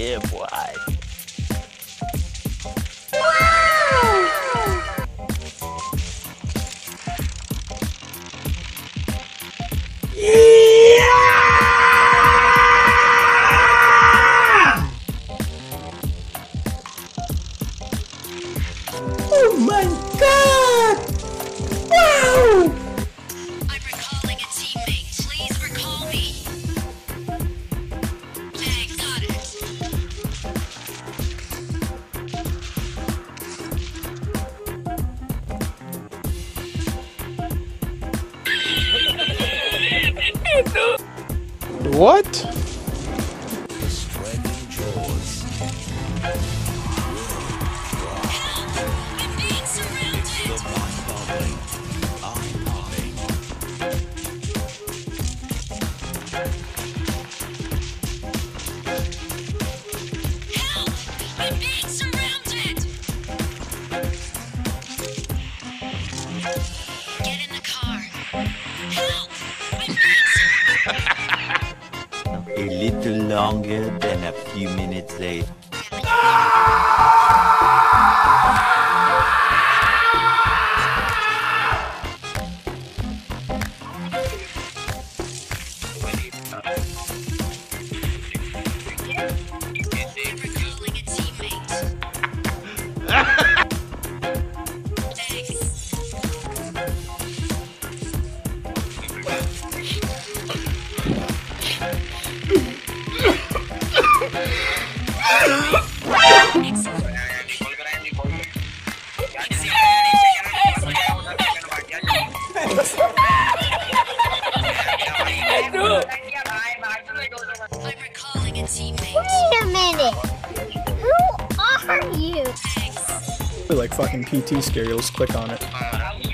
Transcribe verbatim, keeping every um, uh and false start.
Yeah, boy. Oh my god! Wow! I'm recalling a teammate. Please recall me. I got it. What? I'm being surrounded. Help! I'm being surrounded. Get in the car. Help! I'm being A little longer than a few minutes later. recalling a teammate. Thanks. I'm recalling a teammate. Wait a minute. Who are you? Thanks. Like fucking P T scare, you'll just click on it.